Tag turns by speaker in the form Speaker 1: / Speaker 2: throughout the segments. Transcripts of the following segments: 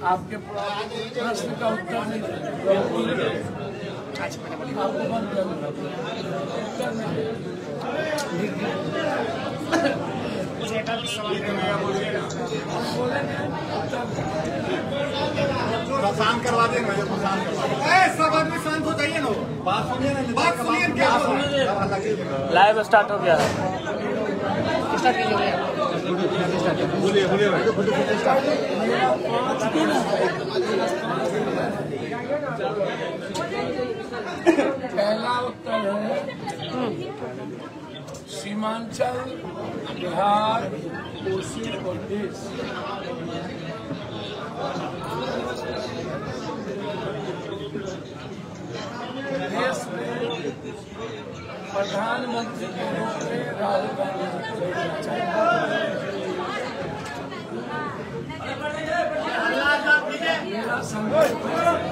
Speaker 1: आपके प्रश्न का उत्तर नहीं आपको बंद
Speaker 2: शांत करवा देंगे सब आदमी शांत हो जाइए ना बात सुनिए ना बात सुनिए क्या
Speaker 3: लाइव स्टार्ट हो गया
Speaker 2: स्टार्ट कीजिए बोलिए बोलिए
Speaker 1: पहला उत्तर है सीमांचल बिहार कोसी प्रदेश देश में प्रधानमंत्री के रूप में राहुल गांधी को भेजना चाहिए। मेरा संकल्प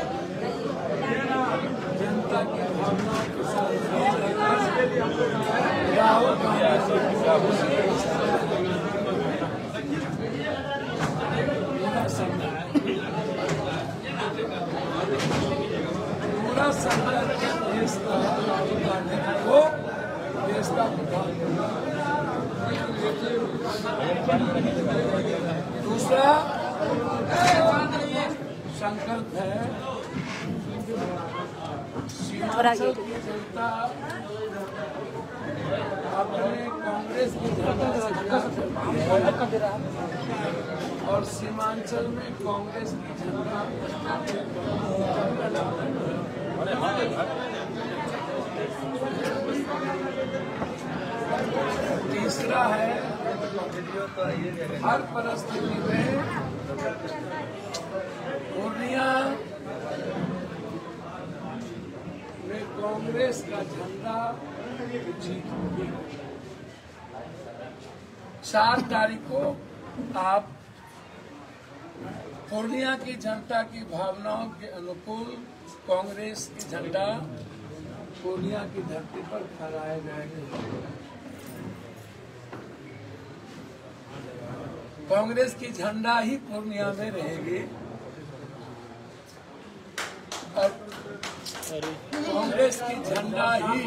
Speaker 1: जनता की भावनाओं के साथ राहुल गांधी मेरा संकल्प पूरा संकल्प देश का राहुल गांधी को देश का दूसरा संकल्प है सीमांचल की जनता अपने कांग्रेस की जनता और सीमांचल में कांग्रेस की जनता तीसरा है हर परिस्थिति में पूर्णिया में कांग्रेस का झंडा जीत होगी। 4 तारीख को आप पूर्णिया की जनता की भावनाओं के अनुकूल कांग्रेस की झंडा पूर्णिया की धरती पर फहराए जाएंगे। कांग्रेस की झंडा ही पूर्णिया में रहेगी और कांग्रेस की झंडा ही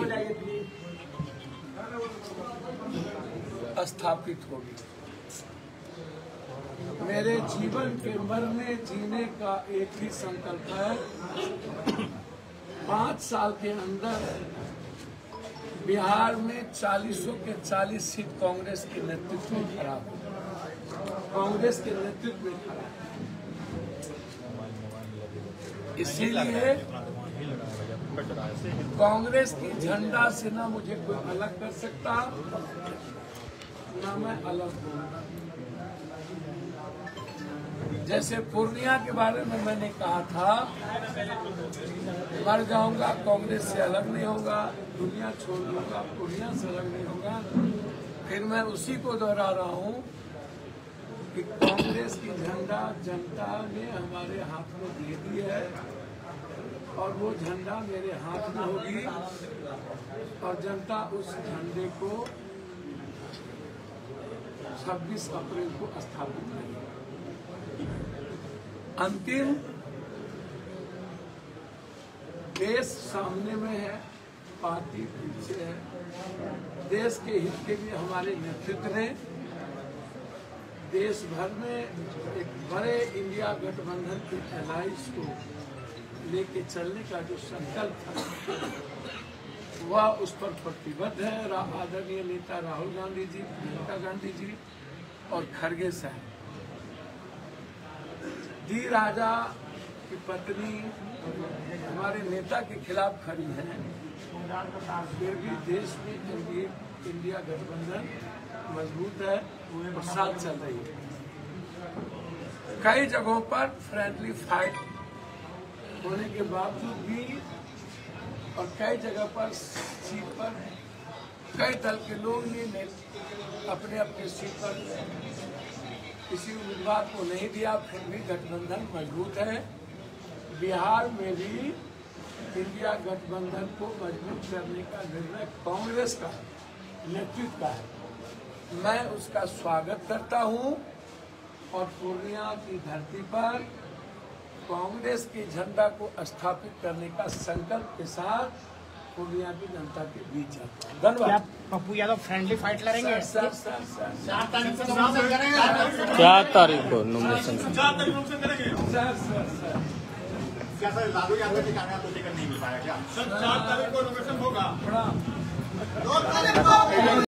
Speaker 1: स्थापित होगी। मेरे जीवन के मरने जीने का एक ही संकल्प है 5 साल के अंदर बिहार में 40 के 40 सीट कांग्रेस के नेतृत्व में खड़ा हो कांग्रेस के नेतृत्व में खड़ा इसीलिए कांग्रेस की झंडा से ना मुझे कोई अलग कर सकता ना मैं अलग होऊंगा। जैसे पूर्णिया के बारे में मैंने कहा था मर जाऊंगा कांग्रेस से अलग नहीं होगा, दुनिया छोड़ दूंगा पूर्णिया से अलग नहीं होगा। फिर मैं उसी को दोहरा रहा हूँ कि कांग्रेस की झंडा जनता ने हमारे हाथ में दे दी है और वो झंडा मेरे हाथ में होगी और जनता उस झंडे को 26 अप्रैल को स्थापित करेगी। अंतिम देश सामने में है, पार्टी पीछे है। देश के हित के लिए हमारे नेतृत्व ने देश भर में एक बड़े इंडिया गठबंधन की एलायंस को लेके चलने का जो संकल्प था वह उस पर प्रतिबद्ध है। आदरणीय नेता राहुल गांधी जी, प्रियंका गांधी जी और खड़गे साहब। डी राजा की पत्नी हमारे नेता के खिलाफ खड़ी है, फिर भी देश में इंडिया गठबंधन मजबूत है और साथ चल रही है। कई जगहों पर फ्रेंडली फाइट होने के बावजूद भी और कई जगह पर सीट पर कई दल के लोग ने अपने अपने सीट पर किसी उम्मीदवार को नहीं दिया, फिर भी गठबंधन मजबूत है। बिहार में भी इंडिया गठबंधन को मजबूत करने का निर्णय कांग्रेस का नेतृत्व का है। मैं उसका स्वागत करता हूं और पूर्णिया की धरती पर कांग्रेस के झंडा को स्थापित करने का संकल्प के साथ पूर्णिया की जनता के बीच जाता है। धन्यवाद।
Speaker 3: पप्पू यादव फ्रेंडली फाइट लड़ेंगे।
Speaker 1: सर
Speaker 4: 4 तारीख को नॉमिनेशन।
Speaker 1: सर
Speaker 2: क्या सर लालू यादव की कामयाब तो टिकट नहीं मिल पाया क्या? सर 4 तारीख को नॉमिनेशन होगा।